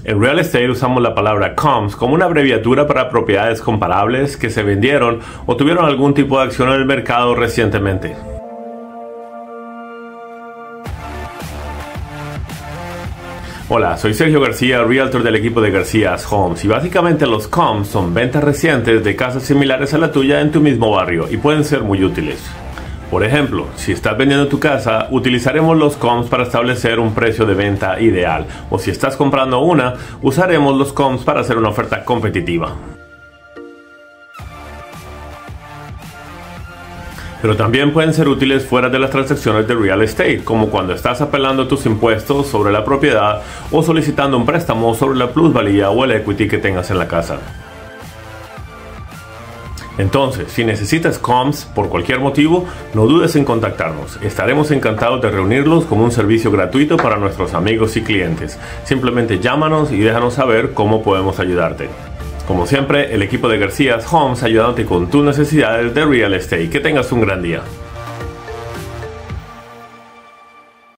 En real estate usamos la palabra comps como una abreviatura para propiedades comparables que se vendieron o tuvieron algún tipo de acción en el mercado recientemente. Hola, soy Sergio García, Realtor del equipo de Garcías Homes, y básicamente los comps son ventas recientes de casas similares a la tuya en tu mismo barrio y pueden ser muy útiles. Por ejemplo, si estás vendiendo tu casa, utilizaremos los comps para establecer un precio de venta ideal, o si estás comprando una, usaremos los comps para hacer una oferta competitiva. Pero también pueden ser útiles fuera de las transacciones de real estate, como cuando estás apelando tus impuestos sobre la propiedad o solicitando un préstamo sobre la plusvalía o el equity que tengas en la casa. Entonces, si necesitas comps por cualquier motivo, no dudes en contactarnos. Estaremos encantados de reunirlos como un servicio gratuito para nuestros amigos y clientes. Simplemente llámanos y déjanos saber cómo podemos ayudarte. Como siempre, el equipo de Garcías Homes ayudándote con tus necesidades de real estate. Que tengas un gran día.